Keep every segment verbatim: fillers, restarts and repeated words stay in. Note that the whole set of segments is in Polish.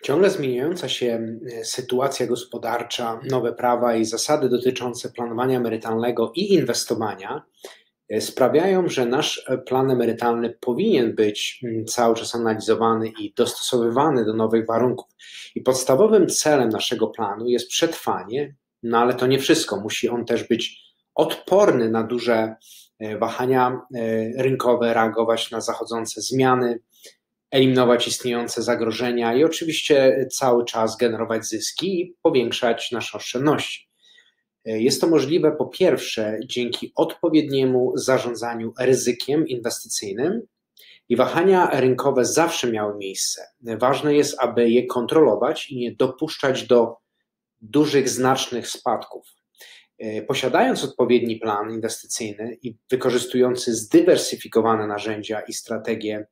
Ciągle zmieniająca się sytuacja gospodarcza, nowe prawa i zasady dotyczące planowania emerytalnego i inwestowania sprawiają, że nasz plan emerytalny powinien być cały czas analizowany i dostosowywany do nowych warunków. I podstawowym celem naszego planu jest przetrwanie, no ale to nie wszystko. Musi on też być odporny na duże wahania rynkowe, reagować na zachodzące zmiany, eliminować istniejące zagrożenia i oczywiście cały czas generować zyski i powiększać nasze oszczędności. Jest to możliwe po pierwsze dzięki odpowiedniemu zarządzaniu ryzykiem inwestycyjnym i wahania rynkowe zawsze miały miejsce. Ważne jest, aby je kontrolować i nie dopuszczać do dużych, znacznych spadków. Posiadając odpowiedni plan inwestycyjny i wykorzystujący zdywersyfikowane narzędzia i strategie,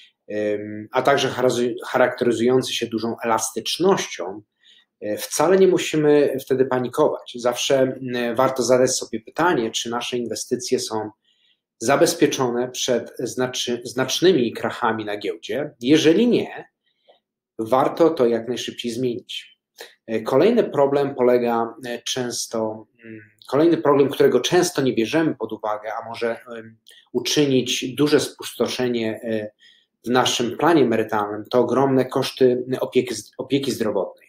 a także charakteryzujący się dużą elastycznością, wcale nie musimy wtedy panikować. Zawsze warto zadać sobie pytanie, czy nasze inwestycje są zabezpieczone przed znacznymi krachami na giełdzie. Jeżeli nie, warto to jak najszybciej zmienić. Kolejny problem polega często, kolejny problem, którego często nie bierzemy pod uwagę, a może uczynić duże spustoszenie w naszym planie emerytalnym, to ogromne koszty opieki, opieki zdrowotnej,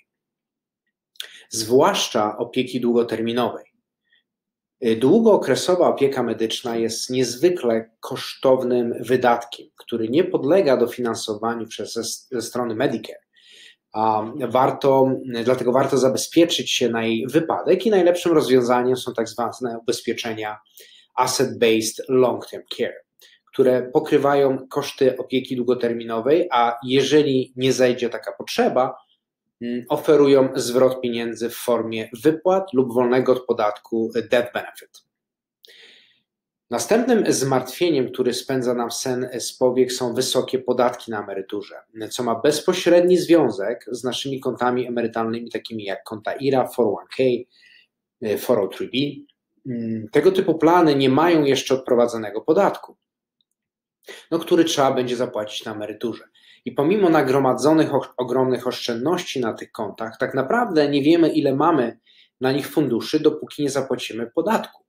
zwłaszcza opieki długoterminowej. Długookresowa opieka medyczna jest niezwykle kosztownym wydatkiem, który nie podlega dofinansowaniu przez, ze strony Medicare. A warto, dlatego warto zabezpieczyć się na jej wypadek i najlepszym rozwiązaniem są tak zwane ubezpieczenia Asset-Based Long-Term Care, które pokrywają koszty opieki długoterminowej, a jeżeli nie zajdzie taka potrzeba, oferują zwrot pieniędzy w formie wypłat lub wolnego od podatku death benefit. Następnym zmartwieniem, który spędza nam sen z powiek, są wysokie podatki na emeryturze, co ma bezpośredni związek z naszymi kontami emerytalnymi, takimi jak konta I R A, cztery jeden K, cztery zero trzy B. Tego typu plany nie mają jeszcze odprowadzonego podatku, no, który trzeba będzie zapłacić na emeryturze. I pomimo nagromadzonych ogromnych oszczędności na tych kontach, tak naprawdę nie wiemy, ile mamy na nich funduszy, dopóki nie zapłacimy podatku.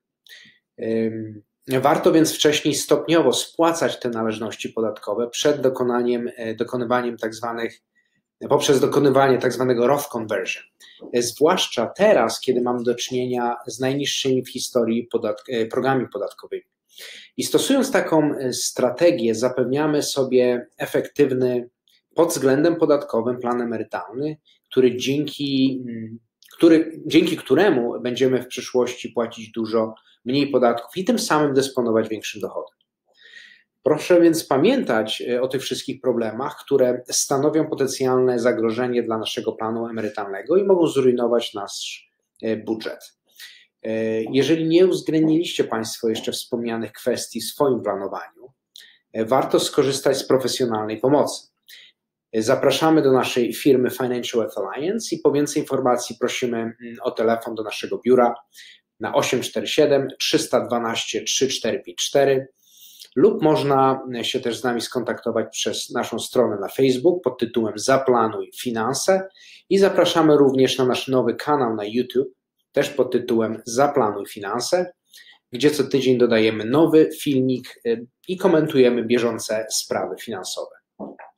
Warto więc wcześniej stopniowo spłacać te należności podatkowe przed dokonaniem, dokonywaniem tak zwanych, poprzez dokonywanie tak zwanego Roth Conversion. Zwłaszcza teraz, kiedy mamy do czynienia z najniższymi w historii podatk progami podatkowymi. I stosując taką strategię, zapewniamy sobie efektywny pod względem podatkowym plan emerytalny, który dzięki, który, dzięki któremu będziemy w przyszłości płacić dużo mniej podatków i tym samym dysponować większym dochodem. Proszę więc pamiętać o tych wszystkich problemach, które stanowią potencjalne zagrożenie dla naszego planu emerytalnego i mogą zrujnować nasz budżet. Jeżeli nie uwzględniliście Państwo jeszcze wspomnianych kwestii w swoim planowaniu, warto skorzystać z profesjonalnej pomocy. Zapraszamy do naszej firmy Financial Earth Alliance i po więcej informacji prosimy o telefon do naszego biura na osiem cztery siedem, trzy jeden dwa, trzy cztery pięć cztery lub można się też z nami skontaktować przez naszą stronę na Facebook pod tytułem Zaplanuj Finanse i zapraszamy również na nasz nowy kanał na YouTube, też pod tytułem Zaplanuj Finanse, gdzie co tydzień dodajemy nowy filmik i komentujemy bieżące sprawy finansowe.